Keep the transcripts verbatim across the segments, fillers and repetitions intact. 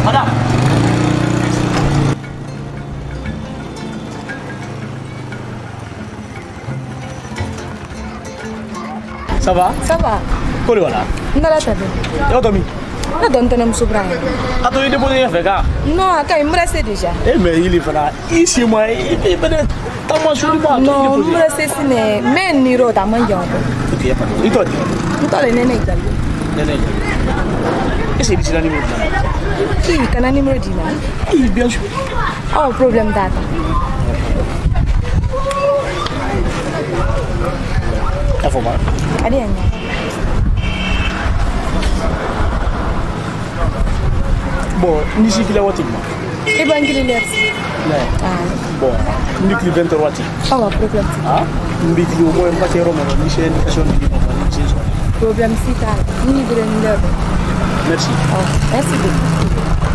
Madame. Ça va? Ça va. Comment voilà? Non, là, t'as bien. Et où Tommy? Là, donne ton nom Soubra. Attends, il dépose un fait quoi? Non, quand il me reste déjà. Eh, mais il est là. Ici, moi, il est peut-être. T'as moi sur le bas. Non, il me reste ciné. Mais Niro, t'as mangé. Ok, y'a pas de. Il t'a dit? Il t'a donné un italien. Néné. Et c'est ici la numéro de Qui? Quel est numéro de Oui, bien sûr. Oh, problème data. Il faut pas. Allez, Bon, ni si qu'il a watté. Et ben, il est là. Bon, ni qu'il vingt watts. Ah, problème. Ah, ni qu'il au moins pas faire roman, ni c'est une question de vie. Problème si t'as. Ni de l'heure. Merci. Oh, merci beaucoup.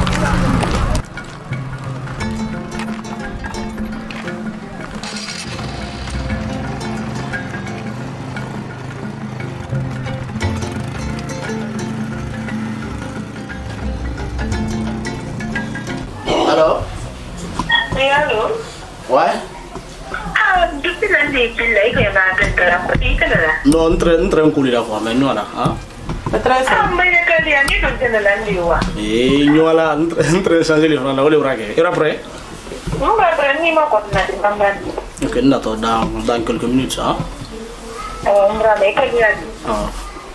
Allô? Oui, allô? Ouais? Ah, depuis lundi, il y a eu un peu de Non, on train de courir à quoi, mais non, là. Ah, mais il y a des années que je ne l'ai pas. Eh, nous allons entrer dans changer les francs, là, on les braque. Et après? On va prendre ma copie. Ok, nous attendons dans, dans quelques minutes, hein? On va mettre quelqu'un. Ah.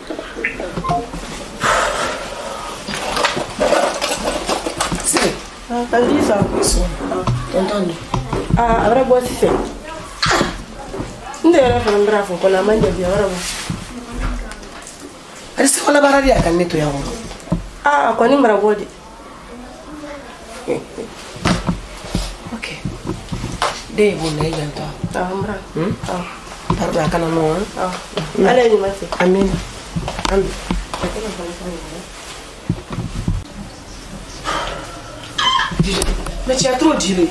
T'as dit ça? Entendu. Ah, après, bois, si c'est. On dirait que on va faire la main de bien. Est-ce que la barre est à calmer tout yawon? Ah, quand il m'a regardé. Ok. Dès vous n'avez pas. Ah, on va. Hmm? Ah. Pardon, à Canano, hein? Ah. Allez, il m'a fait. Amen. Amen. Mais tu as trop dit.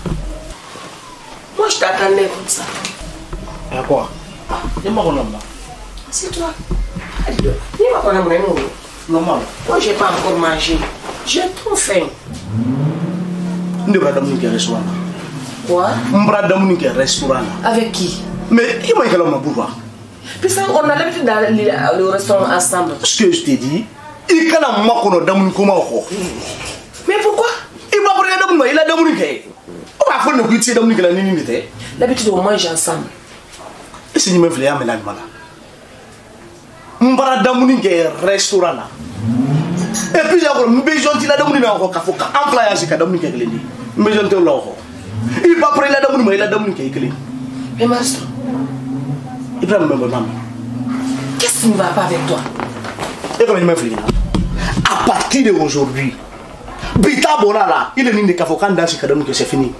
Moi, je t'attendais comme ça. À quoi? C'est moi qu'on aime là. C'est toi. Dis-moi qu'on aimerait nous. Normal. Moi, je n'ai pas encore mangé. J'ai trop faim. Nous avons un restaurant. Quoi? Nous avons un restaurant. Avec qui? Mais il m'a dit que l'homme pourquoi? Parce qu'on a l'habitude d'aller au restaurant ensemble. Ce que je t'ai dit, il y a un mot qu'on a dans comment. Mais pourquoi? Il va prendre un il a dans mon on va faire le goûter dans la nuit. L'habitude on mange ensemble. Et si je me fais un mélange là. On va dans mon restaurant là. Et puis j'ai un besoin de la dame na ko ka fo ka employé ci ka dam ni kekle ni besoin de la ko il va prendre la dame ni la dame ni kekle mais master Ibrahim maman qu'est-ce qui ne va pas avec toi et comment il m'a fait à partir d'aujourd'hui bita bonala il est ni ka fo kan dans ci ka dam ni c'est fini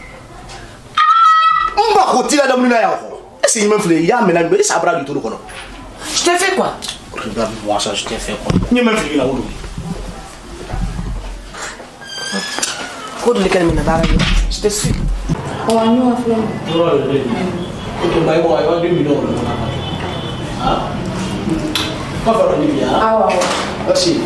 on va côté la dame ni na ko et si il m'a fait ya mélange mais ça bra du tout ko je t'ai fait quoi regarde moi ça je t'ai fait quoi ni m'a fait là où Kodo lekal mina bara yo. Je te suis. Oh, nous, on fait. Non, non, ok, bah, bon, il va deux millions. Ah? Pas faire le bien. Ah, ouais. Merci.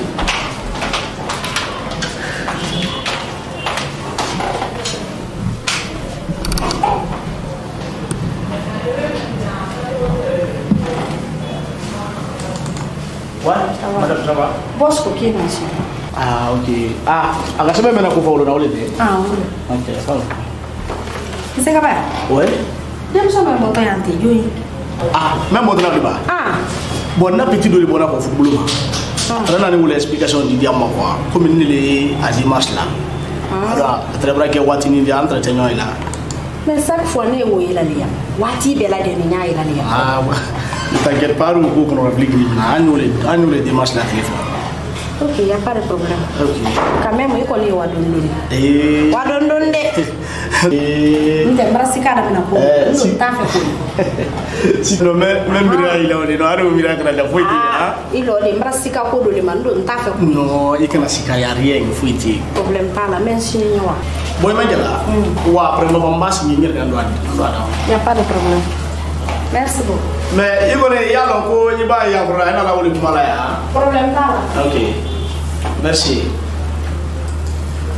Ouais, madame, ça va? Boss, ok, monsieur. Ah, ok. Ah, agak sampai mana aku follow na ulit eh. Ah, oui. Okay, follow. Kasi ka ba? Ouais. Dia bisa main motor yang tinggi. Ah, même mon travail ba. Ah. Bon, na petit doli bona ko football ma. Ana na ni wala explication di dia ma quoi. Comme ni les azimas là. Alors, très bien que wati ni dia entretien là. Mais chaque fois ne wo ila liya. Wati bela de ni nya ila liya. Ah, t'inquiète pas, on peut qu'on réfléchisse ni na annulé, annulé démarche là téléphone. Ok, il n'y a pas de problème. Ok. Quand même, il connaît Wadondon. Eh. Wadondon. Eh. Nous sommes brassés car nous n'avons pas fait. Si non, même même il a on est noir ou miracle la foi ah. Il a les brassés car nous n'avons pas fait. Non, il can sika ya rien fuiti. Problème pas la même si nous. Boy manjala. Wa après no bambas ni ngir kan doit. Il n'y a pas de problème. Merci beaucoup. Mais il connaît ya donc ko ni ba ya bra na la woli mala ya. Problème pas là. OK. Merci.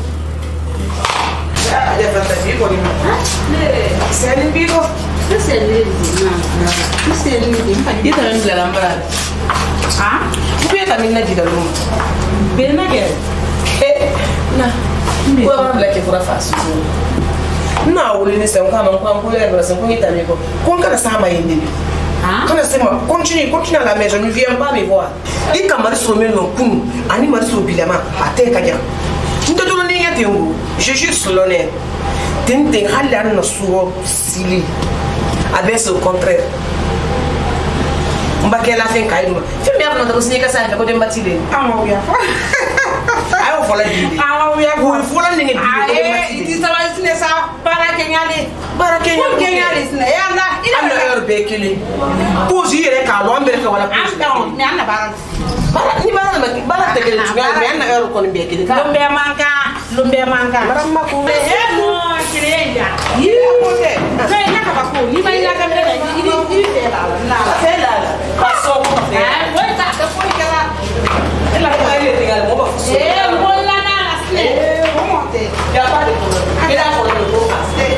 Ah, dia fata bigo ni. Sani bigo. C'est lui, c'est lui. Il t'a même la lambra. Ah, Vous pouvez t'amener dit dans l'eau. ben nagel. Eh, na. Vous avez la que pour la face. Na, ou les c'est encore encore pour les relations qu'on est avec. Qu'on quand ça m'a aidé. Ah, Quand c'est moi, continue, continue à la maison, ne viens pas me voir. Et quand Marie Sommet non kun, ani Marie Sobilama, à terre kaya. Nous te donnons rien de vous. Je juste l'honneur. Tente halia na suo sili. Avec ce contraire. On va qu'elle a fait caïma. Fais bien notre signer ça fait côté matilé. ah mon bien. Ah on vola di. Ah mon bien. Pour vola ninge di. Ah eh, il dit ça va signer ça para kenyale. Bara Kenya. Pour kenyale signer. Ya na, il Ana a heure bekele. Pose yere ka lo ambere ka wala ah pose. non, mais on a bara. Bara ni bara ma bara te kele tuga mais ana heure ko ni bekele ka. Lumbe manka, lumbe manka. Bara ma ko. Eh non, kireja. Yi ko te. Kai na ka ba ko, ni mai na ka mera, il il fait là. Là. Fait là. Pas so ko te. Ah, ouais, ça te faut que là. Elle a pas été égal mo ba fo. Eh, voilà là, la slé. Remontez. Il y a pas de problème. Il a pas de problème.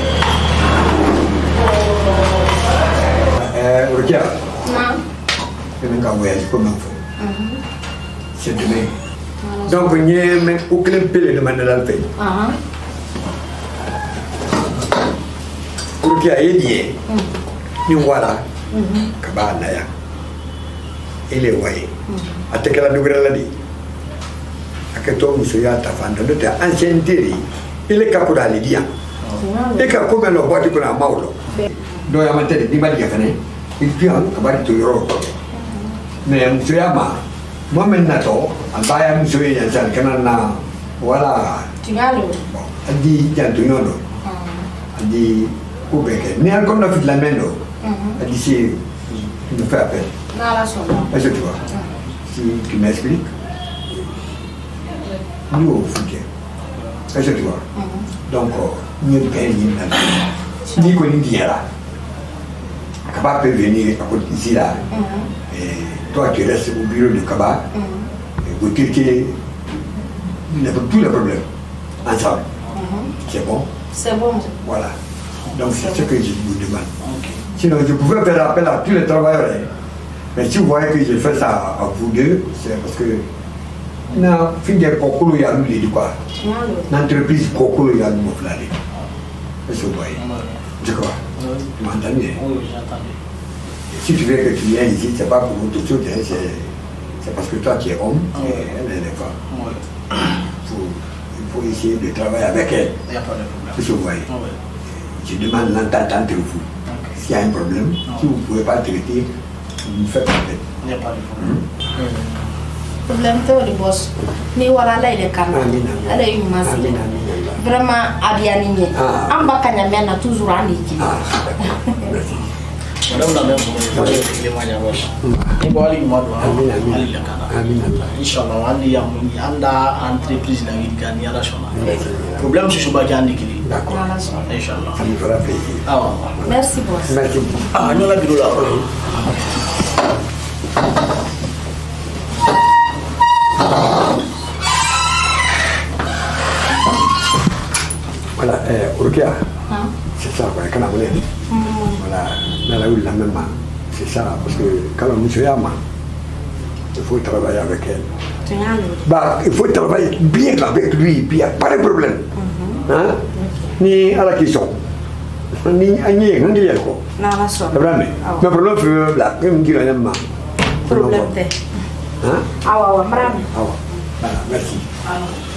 Euh, Rokia, Non. je vais voyager comme un fou. C'est demain. Donc, il y a même aucun pélé de Mandela Pay. Ah. Rokia, il y a ni voilà, Kabanaya. Il est voyé. A te kala dugre la di. A que toi, monsieur Yata Fanda, de ta ancienne théorie, il est capable d'aller dire. Et quand comme le boîte qu'on a maulo. Donc, il y a un tel qui m'a dit qu'il y a un cabane de l'euro. Mais monsieur Yama, moi maintenant, en bas, monsieur Yansan, Canana, voilà. Tu vas le. Elle dit, il y a un tonneau. Elle dit, au bec. Mais encore la fille de la main, elle dit, c'est. Tu me fais appel. Non, la sonne. Est-ce que tu vois? Si tu m'expliques, nous au foutier. Est-ce que tu vois? Donc, nous ne payons pas. Ni qu'on y dit là. Kaba peut venir à côté ici là. Et toi, tu restes au bureau de Kaba. Et vous tirez tous les problèmes ensemble. C'est bon? C'est bon. Voilà. Donc, c'est ce que je vous demande. Sinon, je pouvais faire appel à tous les travailleurs. Mais si vous voyez que je fais ça à vous deux, c'est parce que na fin de kokolo ya lui de quoi. L'entreprise kokolo ya nous flalé. Est-ce que vous voyez? Je crois. Tu m'entends bien? Si tu veux que tu viennes ici, c'est pas pour autre chose, c'est parce que toi tu es homme et elle est femme. Il faut, il faut essayer de travailler avec elle. Il n'y a pas de problème. Est-ce que vous voyez? Je demande l'entente entre vous. S'il y a un problème, si vous ne pouvez pas traiter, vous me faites appel. Il n'y a pas de problème. Problème théorie boss. Ni wala la ile kana. Ala yu masi. Vraiment abiani. Amba kanya mena toujours aniki. Madame la mère, vous avez des témoignages. Et bon, allez, moi, allez, allez, le Canada. Inch'Allah, on dit, on a entreprise la vie gagne à la chambre. Problème, c'est que je vais gagner. D'accord. Inch'Allah. Ça me fera plaisir. Ah, merci boss. Merci. ah, nous la bureau là. Voilà, euh, Rokia, c'est ça, quoi, quand on est. Voilà, dans la rue de la même main. C'est ça, parce que quand on est Yama, il faut travailler avec elle. Bah, il faut travailler bien avec lui, puis il n'y a pas de problème. Hein? Ni à la question. Ni à n'y rien dire quoi. Non, la sonne. Vraiment. Mais pour le feu, là, comme dit la même Problème. Hein? Ah ouais, ouais, bravo. Ah ouais. Voilà, merci. Ah.